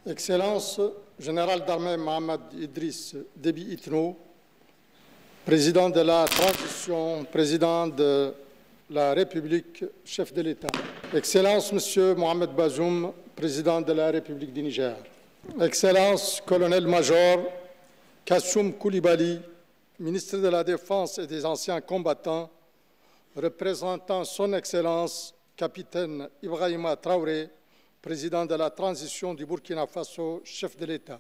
Excellence, Général d'armée Mohamed Idriss Déby Itno, Président de la Transition, Président de la République, chef de l'État. Excellence, Monsieur Mohamed Bazoum, Président de la République du Niger. Excellence, Colonel-Major Kassoum Koulibaly, Ministre de la Défense et des Anciens Combattants, représentant Son Excellence, Capitaine Ibrahima Traoré, Président de la Transition du Burkina Faso, chef de l'État.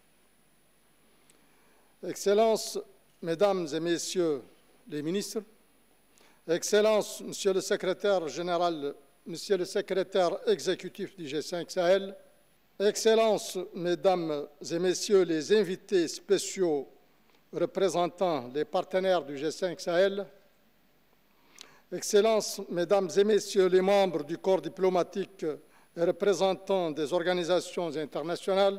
Excellences, Mesdames et Messieurs les ministres, Excellences, Monsieur le Secrétaire général, Monsieur le Secrétaire exécutif du G5 Sahel, Excellences, Mesdames et Messieurs les invités spéciaux représentant les partenaires du G5 Sahel, Excellences, Mesdames et Messieurs les membres du corps diplomatique et représentants des organisations internationales,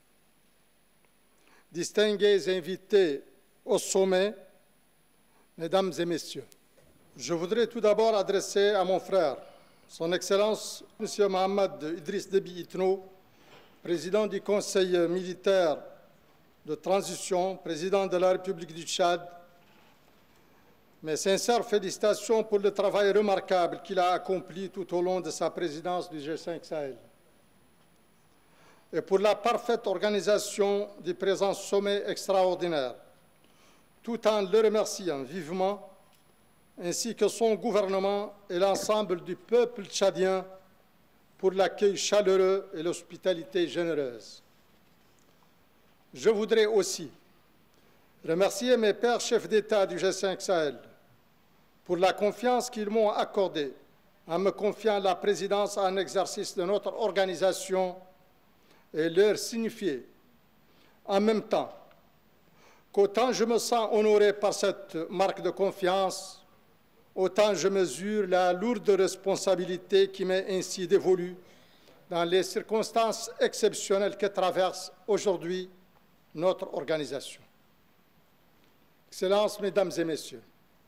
distingués invités au sommet, Mesdames et Messieurs, je voudrais tout d'abord adresser à mon frère, Son Excellence, M. Mohamed Idriss Déby Itno, Président du Conseil militaire de transition, Président de la République du Tchad, mes sincères félicitations pour le travail remarquable qu'il a accompli tout au long de sa présidence du G5 Sahel et pour la parfaite organisation du présent sommet extraordinaire, tout en le remerciant vivement, ainsi que son gouvernement et l'ensemble du peuple tchadien pour l'accueil chaleureux et l'hospitalité généreuse. Je voudrais aussi remercier mes pairs chefs d'État du G5 Sahel pour la confiance qu'ils m'ont accordée en me confiant la présidence en exercice de notre organisation et leur signifier en même temps qu'autant je me sens honoré par cette marque de confiance, autant je mesure la lourde responsabilité qui m'est ainsi dévolue dans les circonstances exceptionnelles que traverse aujourd'hui notre organisation. Excellences, Mesdames et Messieurs,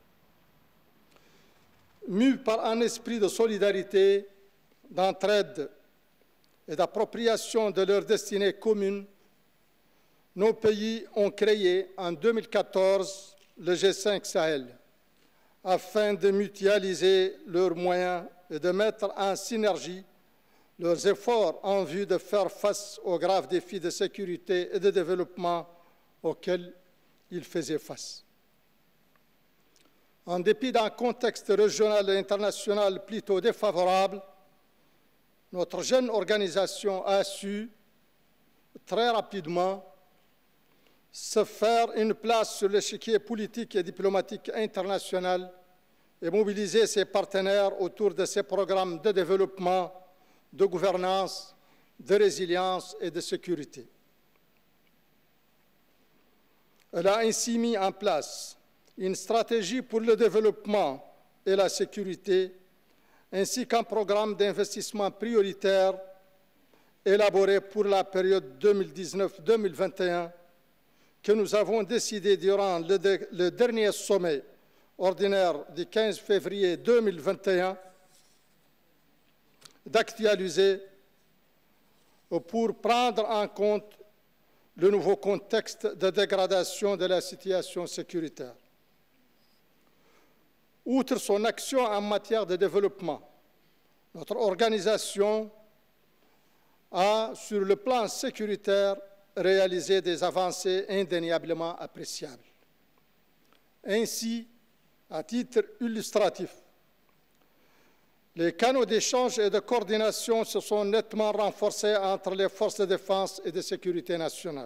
mus par un esprit de solidarité, d'entraide et d'appropriation de leur destinée commune, nos pays ont créé en 2014 le G5 Sahel afin de mutualiser leurs moyens et de mettre en synergie leurs efforts en vue de faire face aux graves défis de sécurité et de développement auxquels ils faisaient face. En dépit d'un contexte régional et international plutôt défavorable, notre jeune organisation a su très rapidement se faire une place sur l'échiquier politique et diplomatique international et mobiliser ses partenaires autour de ses programmes de développement, de gouvernance, de résilience et de sécurité. Elle a ainsi mis en place une stratégie pour le développement et la sécurité, ainsi qu'un programme d'investissement prioritaire élaboré pour la période 2019-2021 que nous avons décidé durant le dernier sommet ordinaire du 15 février 2021 d'actualiser pour prendre en compte le nouveau contexte de dégradation de la situation sécuritaire. Outre son action en matière de développement, notre organisation a, sur le plan sécuritaire, réalisé des avancées indéniablement appréciables. Ainsi, à titre illustratif, les canaux d'échange et de coordination se sont nettement renforcés entre les forces de défense et de sécurité nationale.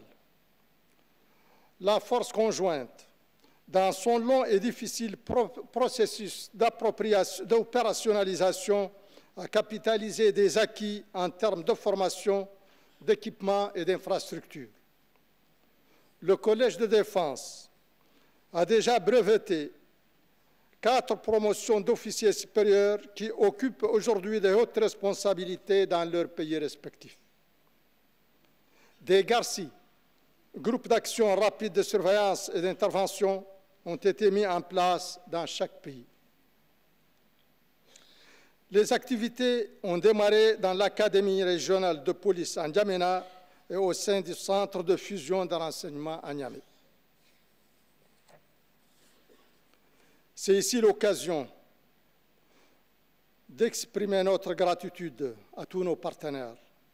La force conjointe, dans son long et difficile processus d'opérationnalisation, a capitalisé des acquis en termes de formation, d'équipement et d'infrastructures. Le Collège de défense a déjà breveté 4 promotions d'officiers supérieurs qui occupent aujourd'hui de hautes responsabilités dans leurs pays respectifs. Des GARCI, groupes d'action rapide de surveillance et d'intervention, ont été mis en place dans chaque pays. Les activités ont démarré dans l'Académie régionale de police en N'Djamena et au sein du Centre de fusion de renseignement à Niamey. C'est ici l'occasion d'exprimer notre gratitude à tous nos partenaires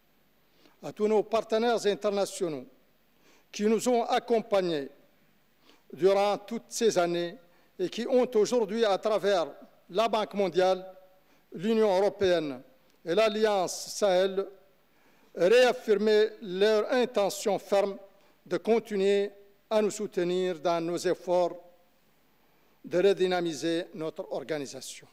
internationaux qui nous ont accompagnés durant toutes ces années et qui ont aujourd'hui, à travers la Banque mondiale, l'Union européenne et l'Alliance Sahel, réaffirmé leur intention ferme de continuer à nous soutenir dans nos efforts de redynamiser notre organisation.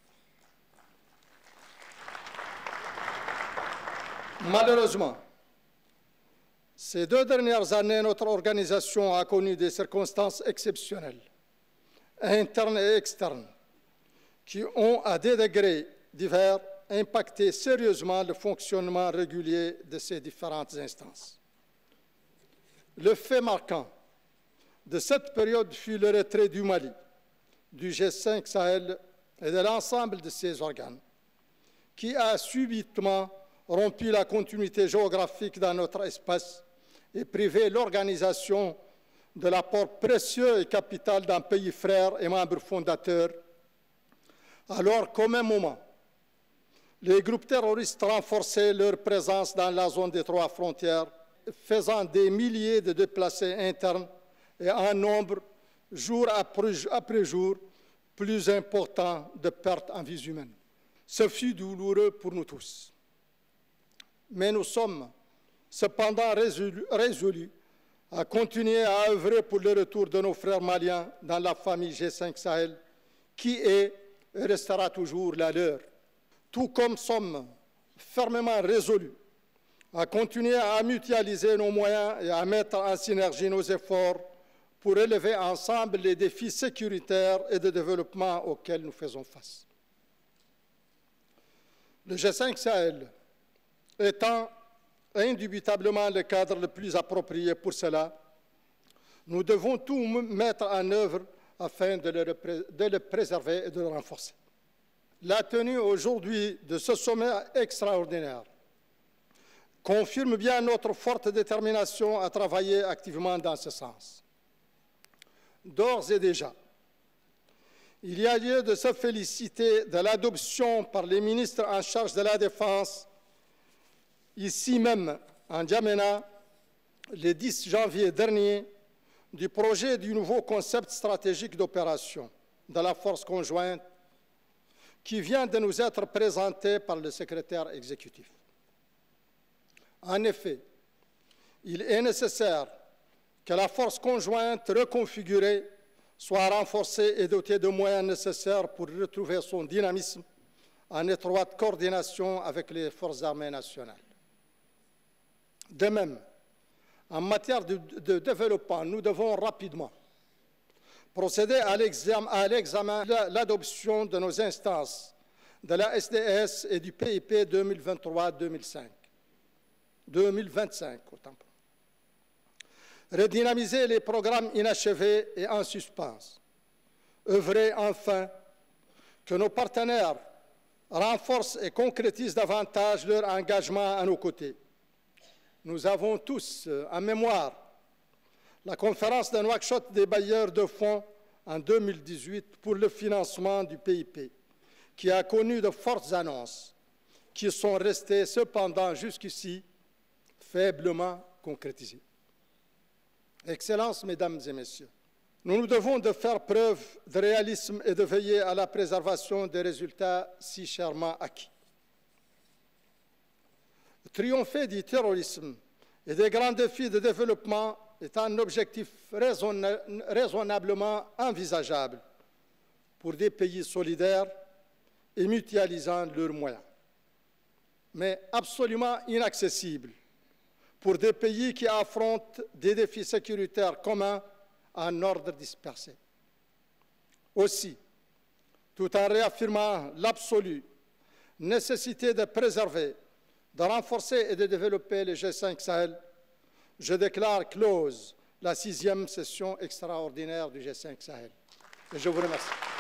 Malheureusement, ces 2 dernières années, notre organisation a connu des circonstances exceptionnelles, internes et externes, qui ont, à des degrés divers, impacté sérieusement le fonctionnement régulier de ces différentes instances. Le fait marquant de cette période fut le retrait du Mali, du G5 Sahel et de l'ensemble de ses organes, qui a subitement rompu la continuité géographique dans notre espace et privé l'organisation de l'apport précieux et capital d'un pays frère et membre fondateur, alors qu'au même moment, les groupes terroristes renforçaient leur présence dans la zone des 3 frontières, faisant des milliers de déplacés internes et un nombre, jour après jour, plus important de pertes en vies humaines. Ce fut douloureux pour nous tous. Mais nous sommes cependant résolus à continuer à œuvrer pour le retour de nos frères maliens dans la famille G5 Sahel, qui est et restera toujours la leur. Tout comme sommes fermement résolus à continuer à mutualiser nos moyens et à mettre en synergie nos efforts pour relever ensemble les défis sécuritaires et de développement auxquels nous faisons face. Le G5 Sahel étant indubitablement le cadre le plus approprié pour cela, nous devons tout mettre en œuvre afin de le préserver et de le renforcer. La tenue aujourd'hui de ce sommet extraordinaire confirme bien notre forte détermination à travailler activement dans ce sens. D'ores et déjà, il y a lieu de se féliciter de l'adoption par les ministres en charge de la Défense, ici même en N'Djamena, le 10 janvier dernier, du projet du nouveau concept stratégique d'opération de la force conjointe qui vient de nous être présenté par le secrétaire exécutif. En effet, il est nécessaire que la force conjointe reconfigurée soit renforcée et dotée de moyens nécessaires pour retrouver son dynamisme en étroite coordination avec les forces armées nationales. De même, en matière de développement, nous devons rapidement procéder à l'examen de l'adoption de nos instances de la SDS et du PIP 2023-2025. 2025, autant pour moi. Redynamiser les programmes inachevés et en suspens. Œuvrer enfin que nos partenaires renforcent et concrétisent davantage leur engagement à nos côtés. Nous avons tous en mémoire la conférence de Nouakchott des bailleurs de fonds en 2018 pour le financement du PIP, qui a connu de fortes annonces, qui sont restées cependant jusqu'ici faiblement concrétisées. Excellences, Mesdames et Messieurs, nous nous devons de faire preuve de réalisme et de veiller à la préservation des résultats si chèrement acquis. Triompher du terrorisme et des grands défis de développement est un objectif raisonnablement envisageable pour des pays solidaires et mutualisant leurs moyens, mais absolument inaccessible pour des pays qui affrontent des défis sécuritaires communs en ordre dispersé. Aussi, tout en réaffirmant l'absolue nécessité de préserver, de renforcer et de développer le G5 Sahel, je déclare close la 6e session extraordinaire du G5 Sahel. Et je vous remercie.